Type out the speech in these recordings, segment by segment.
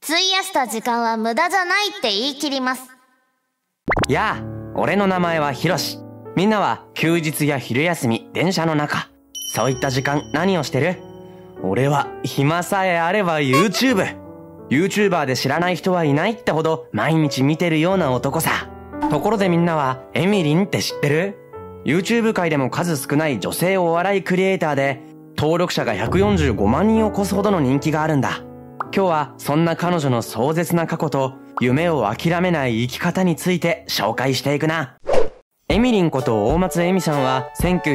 費やした時間は無駄じゃないって言い切ります。 やあ、俺の名前はヒロシ。みんなは休日や昼休み、電車の中、そういった時間何をしてる？俺は暇さえあれば YouTuber で知らない人はいないってほど毎日見てるような男さ。ところでみんなはエミリンって知ってる？ YouTube 界でも数少ない女性お笑いクリエイターで、登録者が145万人を超すほどの人気があるんだ。今日はそんな彼女の壮絶な過去と夢を諦めない生き方について紹介していくな。エミリンこと大松恵美さんは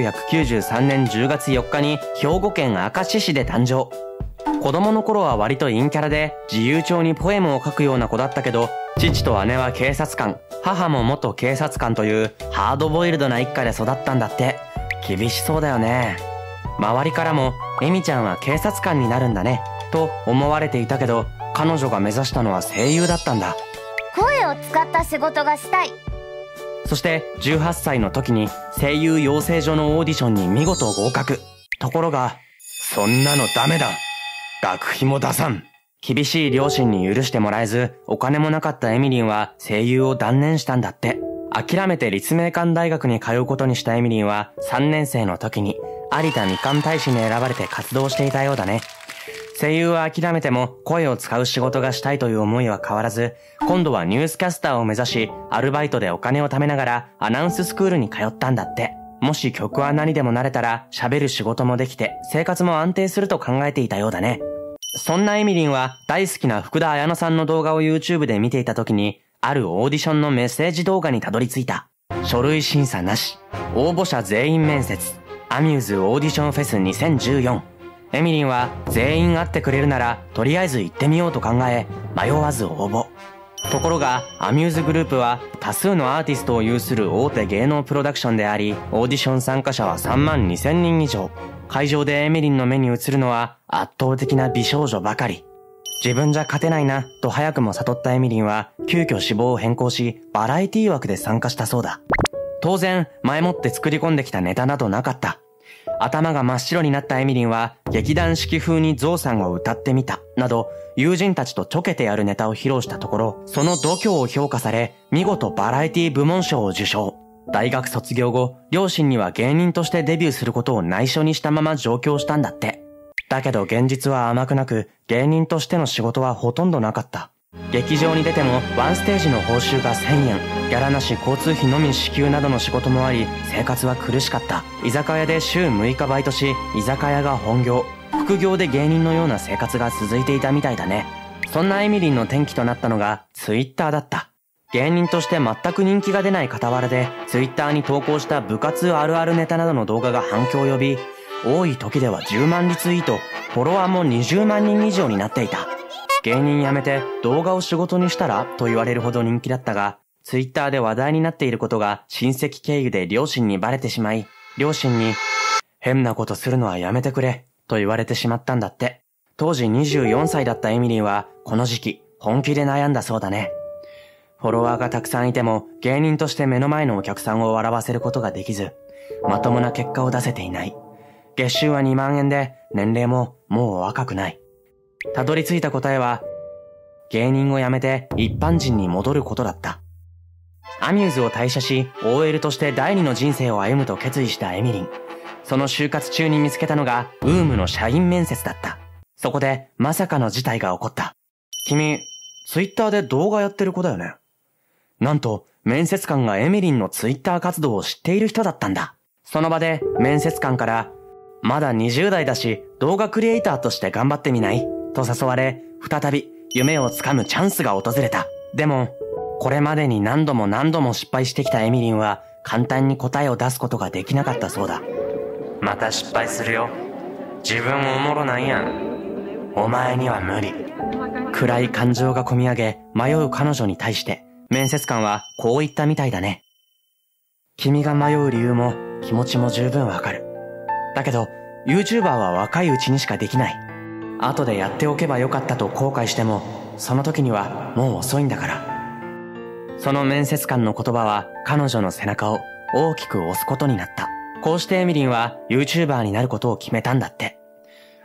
1993年10月4日に兵庫県明石市で誕生。子供の頃は割と陰キャラで自由帳にポエムを書くような子だったけど、父と姉は警察官、母も元警察官というハードボイルドな一家で育ったんだって。厳しそうだよね。周りからも恵美ちゃんは警察官になるんだねと思われていたけど、彼女が目指したのは声優だったんだ。 声を使った仕事がしたい。 そして18歳の時に声優養成所のオーディションに見事合格。ところが、そんなのダメだ。学費も出さん。厳しい両親に許してもらえず、お金もなかったエミリンは声優を断念したんだって。諦めて立命館大学に通うことにしたエミリンは3年生の時に有田みかん大使に選ばれて活動していたようだね。声優は諦めても声を使う仕事がしたいという思いは変わらず、今度はニュースキャスターを目指し、アルバイトでお金を貯めながらアナウンススクールに通ったんだって。もし曲は何でもなれたら喋る仕事もできて生活も安定すると考えていたようだね。そんなエミリンは大好きな福田彩乃さんの動画を YouTube で見ていた時に、あるオーディションのメッセージ動画にたどり着いた。書類審査なし、応募者全員面接、アミューズオーディションフェス2014。エミリンは全員会ってくれるならとりあえず行ってみようと考え、迷わず応募。ところがアミューズグループは多数のアーティストを有する大手芸能プロダクションであり、オーディション参加者は3万2000人以上。会場でエミリンの目に映るのは圧倒的な美少女ばかり。自分じゃ勝てないなと早くも悟ったエミリンは急遽志望を変更し、バラエティ枠で参加したそうだ。当然前もって作り込んできたネタなどなかった。頭が真っ白になったエミリンは劇団四季風にゾウさんを歌ってみたなど友人たちとちょけてやるネタを披露したところ、その度胸を評価され見事バラエティ部門賞を受賞。大学卒業後、両親には芸人としてデビューすることを内緒にしたまま上京したんだって。だけど現実は甘くなく、芸人としての仕事はほとんどなかった。劇場に出てもワンステージの報酬が1000円、ギャラなし交通費のみ支給などの仕事もあり、生活は苦しかった。居酒屋で週6日バイトし、居酒屋が本業、副業で芸人のような生活が続いていたみたいだね。そんなエミリンの転機となったのがTwitterだった。芸人として全く人気が出ない傍らで、Twitterに投稿した部活あるあるネタなどの動画が反響を呼び、多い時では10万リツイート、フォロワーも20万人以上になっていた。芸人辞めて動画を仕事にしたらと言われるほど人気だったが、Twitter で話題になっていることが親戚経由で両親にバレてしまい、両親に変なことするのはやめてくれと言われてしまったんだって。当時24歳だったエミリーはこの時期本気で悩んだそうだね。フォロワーがたくさんいても芸人として目の前のお客さんを笑わせることができず、まともな結果を出せていない。月収は2万円で年齢ももう若くない。たどり着いた答えは、芸人を辞めて一般人に戻ることだった。アミューズを退社し、OL として第二の人生を歩むと決意したエミリン。その就活中に見つけたのが、UM の社員面接だった。そこで、まさかの事態が起こった。君、Twitter で動画やってる子だよね。なんと、面接官がエミリンのTwitter 活動を知っている人だったんだ。その場で、面接官から、まだ20代だし、動画クリエイターとして頑張ってみない?と誘われ、再び夢をつかむチャンスが訪れた。でも、これまでに何度も失敗してきたエミリンは簡単に答えを出すことができなかったそうだ。また失敗するよ。自分おもろないやん。お前には無理。暗い感情がこみ上げ迷う彼女に対して面接官はこう言ったみたいだね。君が迷う理由も気持ちも十分わかる。だけど YouTuber は若いうちにしかできない。後でやっておけばよかったと後悔してもその時にはもう遅いんだから。その面接官の言葉は彼女の背中を大きく押すことになった。こうしてエミリンは YouTuber になることを決めたんだって。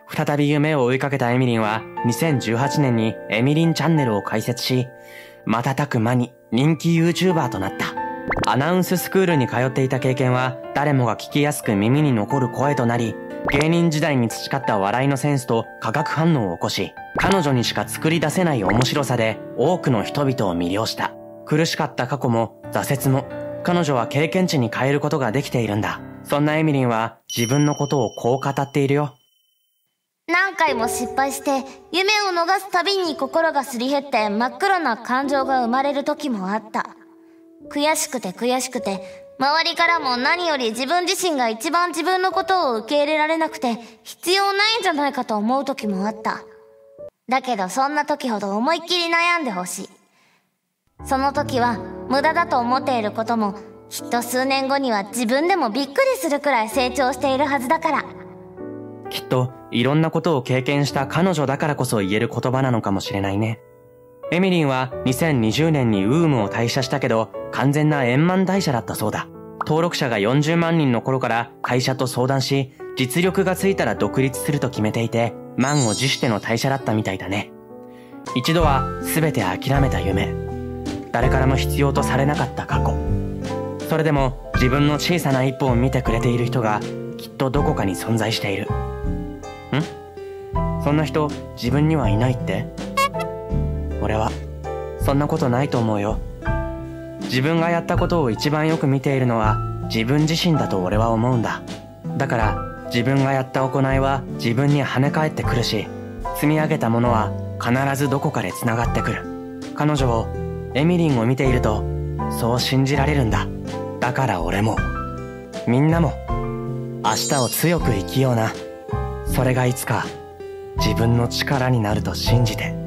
再び夢を追いかけたエミリンは2018年にエミリンチャンネルを開設し、瞬く間に人気 YouTuber となった。アナウンススクールに通っていた経験は誰もが聞きやすく耳に残る声となり、芸人時代に培った笑いのセンスと化学反応を起こし、彼女にしか作り出せない面白さで多くの人々を魅了した。苦しかった過去も挫折も彼女は経験値に変えることができているんだ。そんなエミリンは自分のことをこう語っているよ。 何回も失敗して夢を逃すたびに心がすり減って真っ黒な感情が生まれる時もあった。悔しくて周りからも何より自分自身が一番自分のことを受け入れられなくて必要ないんじゃないかと思う時もあった。だけどそんな時ほど思いっきり悩んでほしい。その時は無駄だと思っていることもきっと数年後には自分でもびっくりするくらい成長しているはずだから。 きっといろんなことを経験した彼女だからこそ言える言葉なのかもしれないね。エミリンは2020年にUUMを退社したけど完全な円満退社だったそうだ。登録者が40万人の頃から会社と相談し、実力がついたら独立すると決めていて、満を持しての退社だったみたいだね。一度は全て諦めた夢。誰からも必要とされなかった過去。それでも自分の小さな一歩を見てくれている人がきっとどこかに存在している。そんな人自分にはいないって？俺はそんなことないと思うよ。自分がやったことを一番よく見ているのは自分自身だと俺は思うんだ。だから自分がやった行いは自分に跳ね返ってくるし、積み上げたものは必ずどこかで繋がってくる。彼女を、エミリンを見ているとそう信じられるんだ。だから俺もみんなも明日を強く生きような。それがいつか自分の力になると信じて。